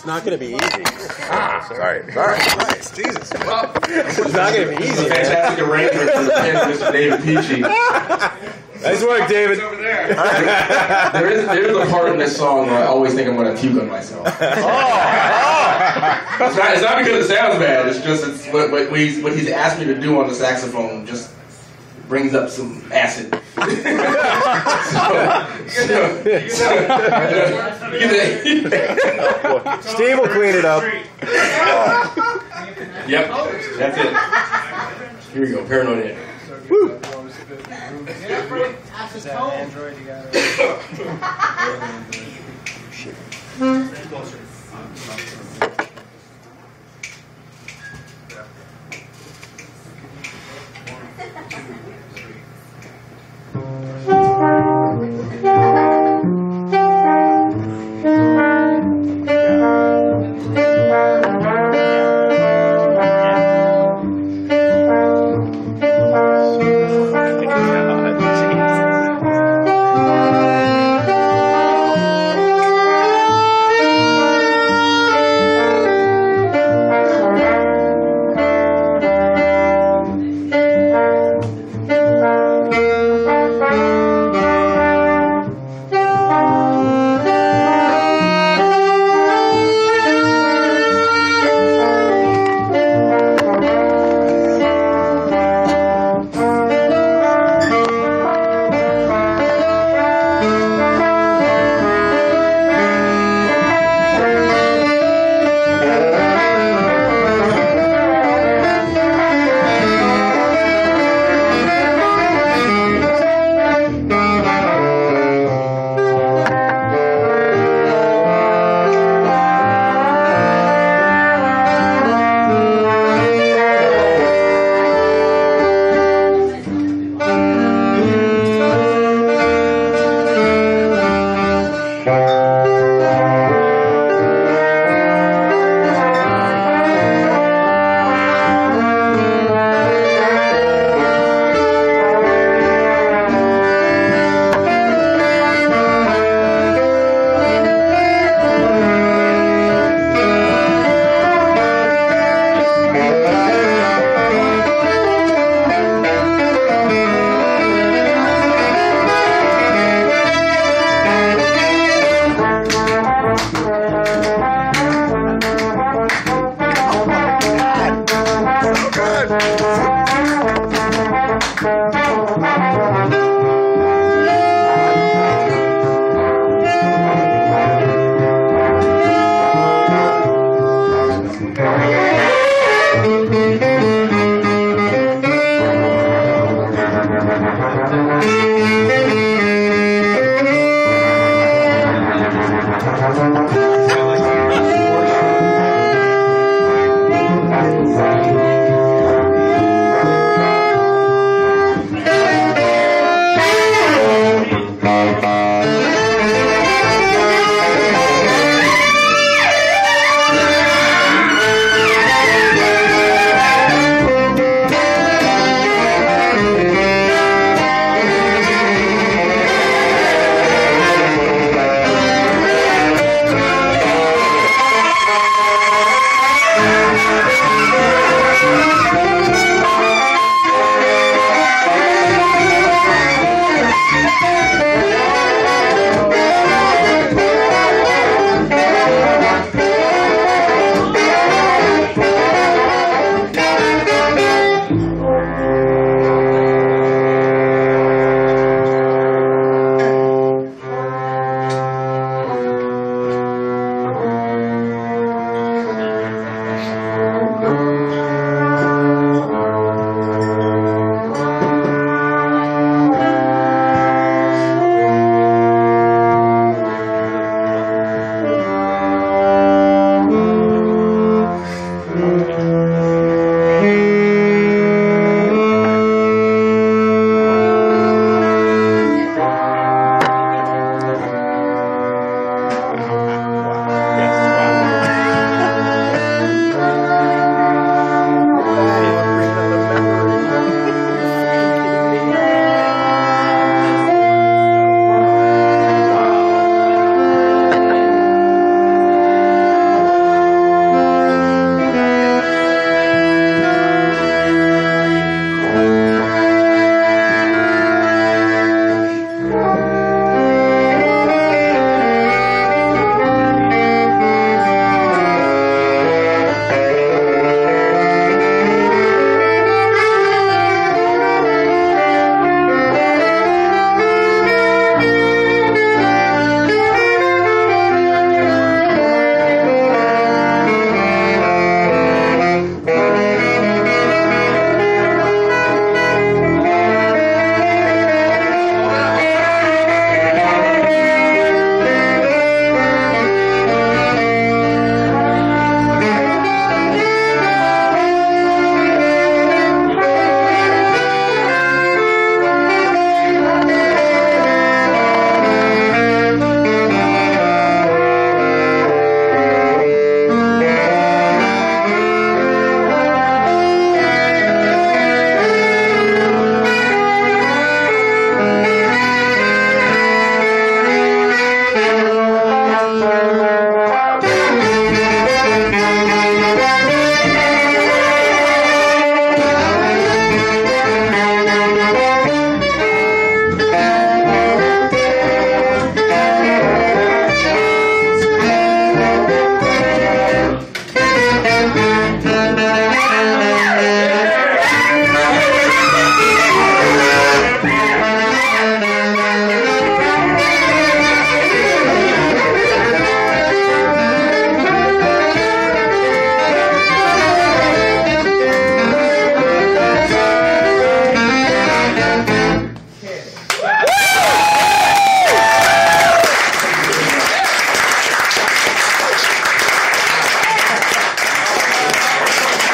not going to be easy. Sorry. Nice, Jesus. Well, it's not going to be easy. Fantastic arrangement from Mr. David Peachy. Nice work, David. Over there. There is a part in this song where I always think I'm going to puke on myself. It's not because it sounds bad. It's just what he's asked me to do on the saxophone just brings up some acid. Steve will clean it up. Yep, that's it. Here we go, Paranoid Android. Woo. Is that Android? You got Bye.